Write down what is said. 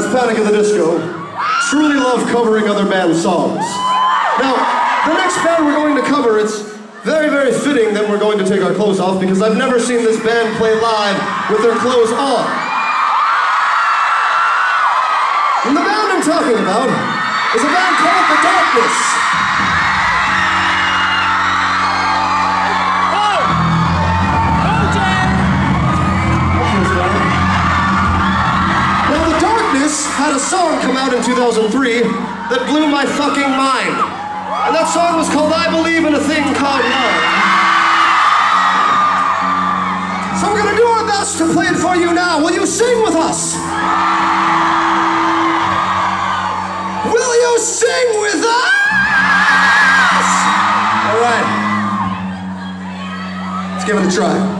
Panic at the Disco truly love covering other bands' songs. Now, the next band we're going to cover, it's very, very fitting that we're going to take our clothes off because I've never seen this band play live with their clothes on. And the band I'm talking about is a band called The Darkness. Had a song come out in 2003 that blew my fucking mind. And that song was called I Believe in a Thing Called Love. So we're gonna do our best to play it for you now. Will you sing with us? Will you sing with us? All right. Let's give it a try.